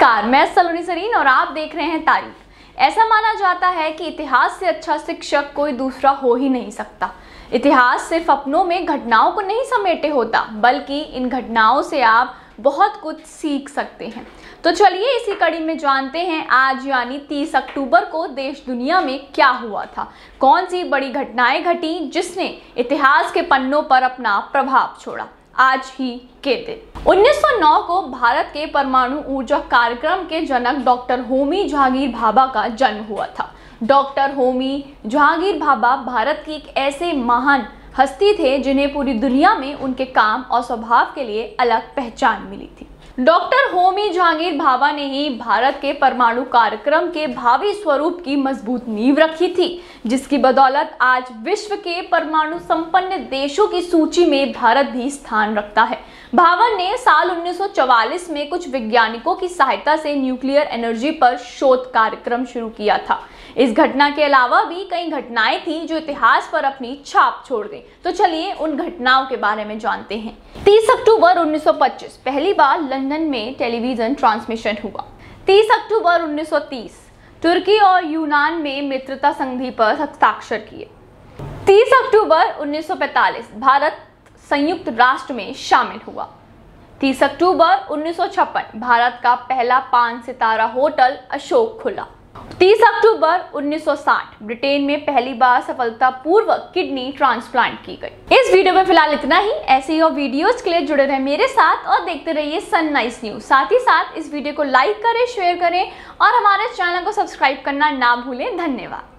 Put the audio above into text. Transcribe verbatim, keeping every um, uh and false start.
नमस्कार, मैं सलोनी सरीन और आप देख रहे हैं तारीख। ऐसा माना जाता है कि इतिहास से अच्छा शिक्षक कोई दूसरा हो ही नहीं सकता। इतिहास सिर्फ अपनों में घटनाओं को नहीं समेटे होता, बल्कि इन घटनाओं से आप बहुत कुछ सीख सकते हैं। तो चलिए इसी कड़ी में जानते हैं आज यानी तीस अक्टूबर को देश दुनिया में क्या हुआ था, कौन सी बड़ी घटनाएं घटी जिसने इतिहास के पन्नों पर अपना प्रभाव छोड़ा। आज ही के दिन उन्नीस सौ नौ को भारत के परमाणु ऊर्जा कार्यक्रम के जनक डॉक्टर होमी जहांगीर भाभा का जन्म हुआ था। डॉक्टर होमी जहांगीर भाभा भारत की एक ऐसे महान हस्ती थे जिन्हें पूरी दुनिया में उनके काम और स्वभाव के लिए अलग पहचान मिली थी। डॉक्टर होमी जहांगीर भाभा ने ही भारत के परमाणु कार्यक्रम के भावी स्वरूप की मजबूत नींव रखी थी, जिसकी बदौलत आज विश्व के परमाणु संपन्न देशों की सूची में भारत भी स्थान रखता है। भाभा ने साल उन्नीस सौ चौवालीस में कुछ वैज्ञानिकों की सहायता से न्यूक्लियर एनर्जी पर शोध कार्यक्रम शुरू किया था। इस घटना के अलावा भी कई घटनाएं थी जो इतिहास पर अपनी छाप छोड़ गई। तो चलिए उन घटनाओं के बारे में जानते हैं। तीस अक्टूबर उन्नीस सौ पच्चीस पहली बार लंदन में टेलीविजन ट्रांसमिशन हुआ। तीस अक्टूबर उन्नीस सौ तीस तुर्की और यूनान में मित्रता संधि पर हस्ताक्षर किए। तीस अक्टूबर उन्नीस सौ पैंतालीस भारत संयुक्त राष्ट्र में शामिल हुआ। तीस अक्टूबर उन्नीस सौ छप्पन भारत का पहला पांच सितारा होटल अशोक खुला। तीस अक्टूबर उन्नीस सौ साठ ब्रिटेन में पहली बार सफलतापूर्वक किडनी ट्रांसप्लांट की गई। इस वीडियो में फिलहाल इतना ही। ऐसे ही और वीडियोस के लिए जुड़े रहे मेरे साथ और देखते रहिए सनराइज न्यूज। साथ ही साथ इस वीडियो को लाइक करें, शेयर करें और हमारे चैनल को सब्सक्राइब करना ना भूलें। धन्यवाद।